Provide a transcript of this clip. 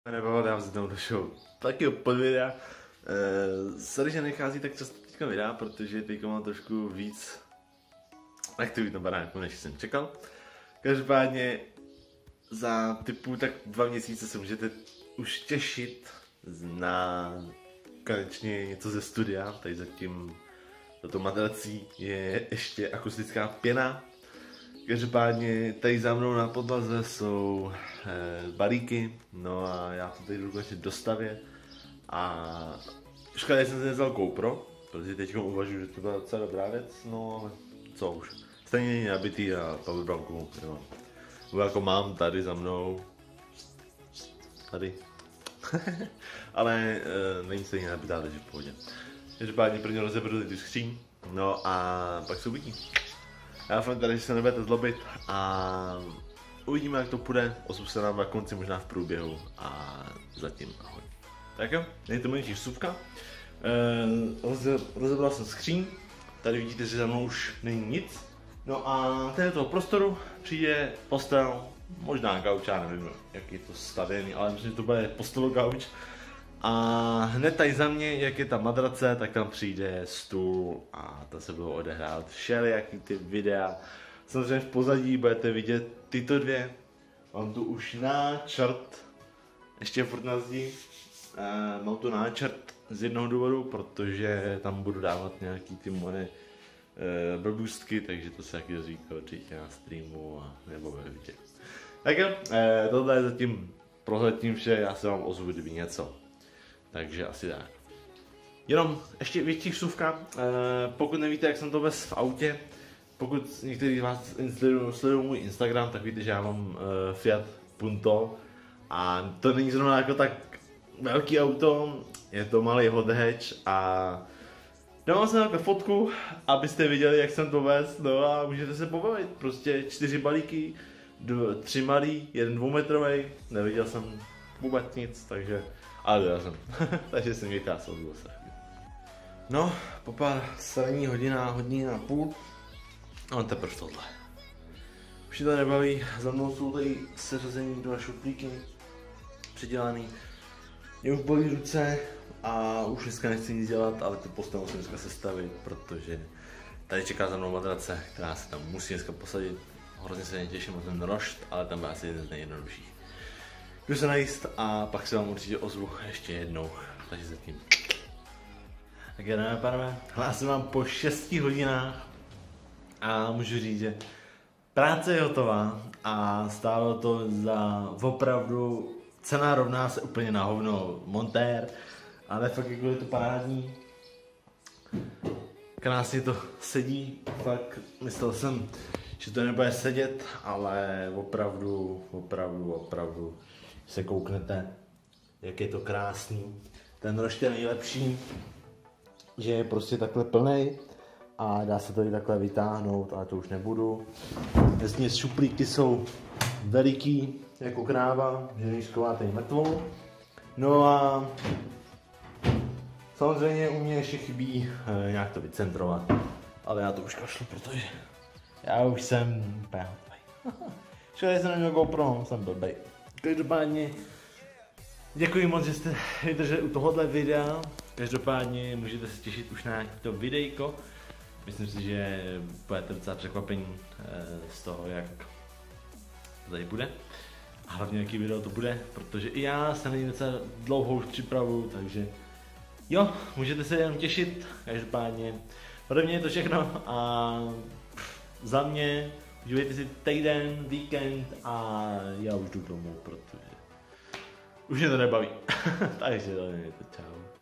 Nebo dám se tam do show. Taky pod videa. Sorry, že nechází tak často teďka videa, protože teďka mám trošku víc aktivit na baráku, než jsem čekal. Každopádně za typu tak 2 měsíce se můžete už těšit na konečně něco ze studia. Tady zatím za tou madrací je ještě akustická pěna. Každopádně tady za mnou na podlaze jsou balíky, no a já to tady jdu konečně dostavět. A škoda, že jsem si nevzal GoPro, protože teď uvažuji, že to byla docela dobrá věc, no ale co už. Stejně není nabitý a to vybral GoPro. Jako mám tady za mnou, tady, ale není stejně nabitá, takže v pohodě. Každopádně prvně rozeberu teď tu skříň, no a pak se uvidí. Já doufám tady, že se nebudete zlobit a uvidíme, jak to půjde. Ozvu se nám na konci, možná v průběhu a zatím ahoj. Tak jo, je to moje číslovka. Rozebral jsem skříň, tady vidíte, že za mnou už není nic. No a tady do toho prostoru přijde postel, možná gauč, já nevím, jak je to stavěný, ale myslím, že to bude postel gauč. A hned tady za mě, jak je ta madrace, tak tam přijde stůl a tam se budou odehrávat všelijaký ty videa. Samozřejmě v pozadí budete vidět tyto dvě. Mám tu už náčrt, ještě furt na zdi. Mám tu náčrt z jednoho důvodu, protože tam budu dávat nějaký ty moje blbůstky, takže to se taky dozvíte určitě na streamu a nebo ve videu. Tak jo, tohle je zatím prozatím vše, já se vám ozvu, kdyby něco. Takže asi tak. Jenom ještě větší vsuvka, pokud nevíte, jak jsem to vez v autě, pokud některý z vás sledují můj Instagram, tak víte, že já mám Fiat Punto a to není zrovna jako tak velký auto, je to malý hot hatch a dám jsem takhle fotku, abyste viděli, jak jsem to vez, no a můžete se pobavit, prostě 4 balíky, 3 malý, 1 2metrový, neviděl jsem vůbec nic, takže ale já jsem, takže jsem vykrásal zase. No, po pár sraní hodina a půl, ale teprve tohle. Už to nebaví, za mnou jsou tady seřazení 2 šuplíky, přidělaný. Je už bolí ruce a už dneska nechci nic dělat, ale tu postel musím dneska sestavit, protože tady čeká za mnou madrace, která se tam musí dneska posadit. Hrozně se netěším o ten rošt, ale tam bude asi jeden z nejjednodušších. Jdu se najíst a pak se vám určitě ozvu ještě jednou, takže zatím. Tak jdeme, pánové, hlásím vám po 6 hodinách a můžu říct, že práce je hotová a stálo to za opravdu, cena rovná se úplně na hovno montér, ale fakt jako je to parádní. Krásně to sedí, fakt myslel jsem, že to nebude sedět, ale opravdu se kouknete, jak je to krásný. Ten rošt je nejlepší, že je prostě takhle plnej a dá se to i takhle vytáhnout, ale to už nebudu. Vesměs šuplíky jsou veliký, jako kráva, že skováte mrtvou. No a samozřejmě u mě ještě chybí nějak to vycentrovat, ale já to už kašlu, protože já už jsem úplně hotový. Škoda, že jsem neměl GoPro, jsem blbej. Každopádně děkuji moc, že jste vydrželi u tohohle videa. Každopádně můžete se těšit už na nějaké to videjko. Myslím si, že budete docela překvapení z toho, jak to tady bude. A hlavně jaký video to bude, protože i já se na něj docela dlouho už připravuju, takže jo, můžete se jenom těšit. Každopádně ode mě je to všechno a za mě užívejte si týden, víkend a já už jdu domů, protože už mě to nebaví. Takže to je to, čau.